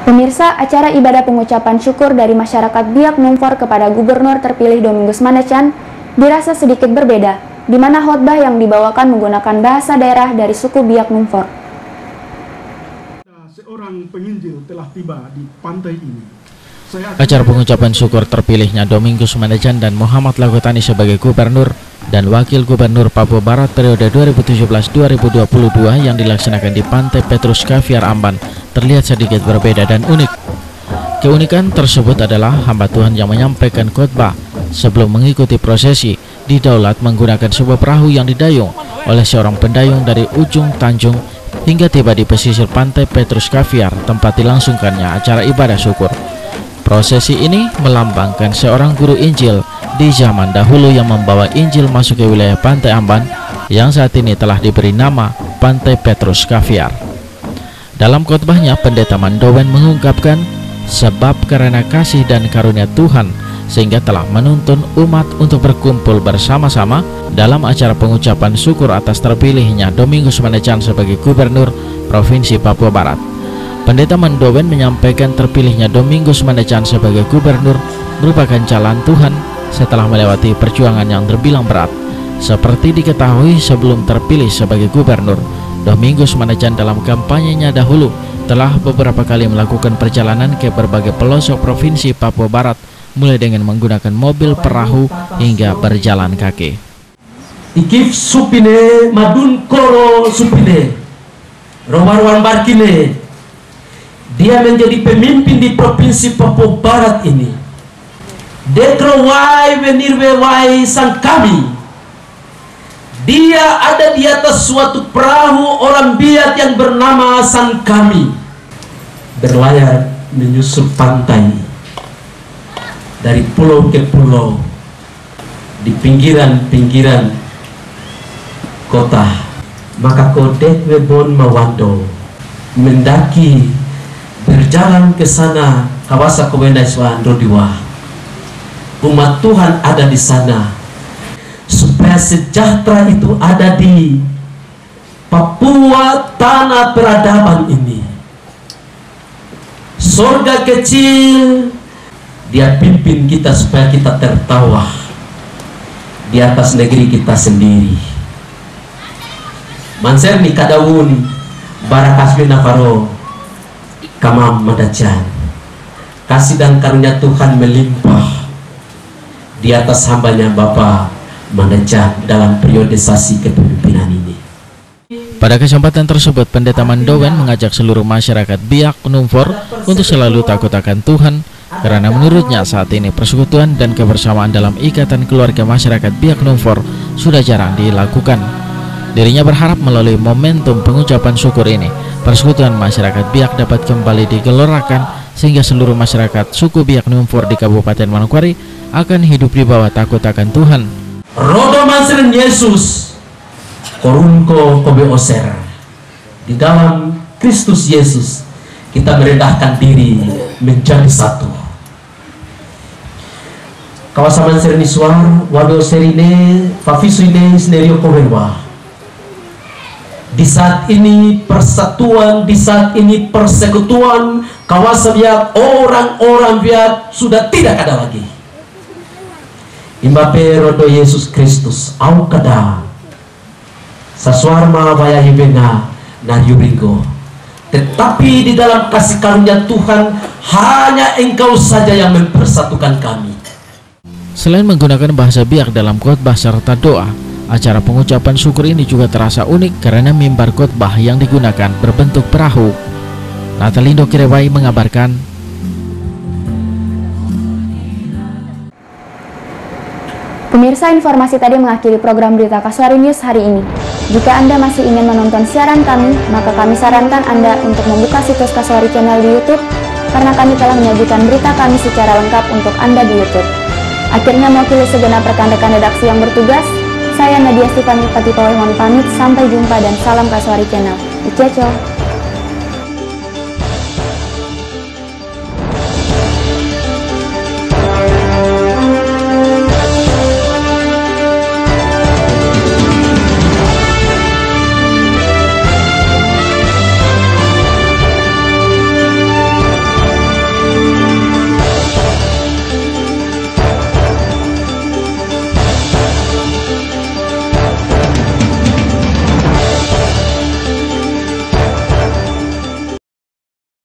Pemirsa, acara ibadah pengucapan syukur dari masyarakat Biak Numfor kepada Gubernur terpilih Domingus Mandacan dirasa sedikit berbeda, di mana khotbah yang dibawakan menggunakan bahasa daerah dari suku Biak Numfor. Seorang penginjil telah tiba di pantai ini. Acara pengucapan syukur terpilihnya Domingus Mandacan dan Muhammad Lakotani sebagai Gubernur dan Wakil Gubernur Papua Barat periode 2017-2022 yang dilaksanakan di Pantai Petrus Kaviar Amban terlihat sedikit berbeda dan unik. Keunikan tersebut adalah hamba Tuhan yang menyampaikan khotbah sebelum mengikuti prosesi didaulat menggunakan sebuah perahu yang didayung oleh seorang pendayung dari ujung Tanjung hingga tiba di pesisir Pantai Petrus Kaviar tempat dilangsungkannya acara ibadah syukur. Prosesi ini melambangkan seorang guru Injil di zaman dahulu yang membawa Injil masuk ke wilayah Pantai Amban yang saat ini telah diberi nama Pantai Petrus Kaviar. Dalam khotbahnya, Pendeta Mandowen mengungkapkan sebab karena kasih dan karunia Tuhan sehingga telah menuntun umat untuk berkumpul bersama-sama dalam acara pengucapan syukur atas terpilihnya Domingus Mandacan sebagai Gubernur Provinsi Papua Barat. Pendeta Mandowen menyampaikan terpilihnya Domingus Mandacan sebagai Gubernur merupakan jalan Tuhan setelah melewati perjuangan yang terbilang berat. Seperti diketahui sebelum terpilih sebagai Gubernur, Domingus Mandacan dalam kampanyenya dahulu telah beberapa kali melakukan perjalanan ke berbagai pelosok Provinsi Papua Barat, mulai dengan menggunakan mobil perahu hingga berjalan kaki. Ikif supine madun koro supine romarwan barkine. Dia menjadi pemimpin di Provinsi Papua Barat ini. Dekro wai wenirwe wai sang kami. Dia ada di atas suatu perahu orang Biak yang bernama Sang Kami, berlayar menyusul pantai dari pulau ke pulau di pinggiran-pinggiran kota. Maka kodek webon mawando mendaki berjalan ke sana kawasan Kowenda Iswando Diwa. Umat Tuhan ada di sana supaya sejahtera itu ada di Papua, tanah peradaban ini. Surga kecil, dia pimpin kita supaya kita tertawa di atas negeri kita sendiri. Manser ni kadawun barakasmi nafaro kamam Mandacan. Kasih dan karunia Tuhan melimpah di atas hambanya Bapak Mandacan dalam periodisasi kepemimpinan ini. Pada kesempatan tersebut, Pendeta Mandowen mengajak seluruh masyarakat Biak Numfor untuk selalu takut akan Tuhan, karena menurutnya saat ini persekutuan dan kebersamaan dalam ikatan keluarga masyarakat Biak Numfor sudah jarang dilakukan. Dirinya berharap melalui momentum pengucapan syukur ini, persekutuan masyarakat Biak dapat kembali digelorakan sehingga seluruh masyarakat suku Biak Numfor di Kabupaten Manokwari akan hidup di bawah takut akan Tuhan. Rodo mansirin Yesus korunko kobe oser. Di dalam Kristus Yesus kita merendahkan diri menjadi satu. Kawasan mansirin iswar wabe oserine fafisuine scenario kobenwa. Di saat ini persatuan, di saat ini persekutuan kawasan Biak, orang-orang Biak sudah tidak ada lagi. Imbape rodo Yesus Kristus au kada saswarma vaya hibenga naryubringo. Tetapi di dalam kasih karunia Tuhan hanya Engkau saja yang mempersatukan kami. Selain menggunakan bahasa Biak dalam khotbah serta doa, acara pengucapan syukur ini juga terasa unik karena mimbar khotbah yang digunakan berbentuk perahu. Natalindo Kirewai mengabarkan. Pemirsa, informasi tadi mengakhiri program Berita Kasuari News hari ini. Jika Anda masih ingin menonton siaran kami, maka kami sarankan Anda untuk membuka situs Kasuari Channel di YouTube, karena kami telah menyajikan berita kami secara lengkap untuk Anda di YouTube. Akhirnya mewakili segenap rekan-rekan redaksi yang bertugas, saya Nadia Stefani Patipawai mohon pamit. Sampai jumpa dan salam Kasuari Channel. Iceco.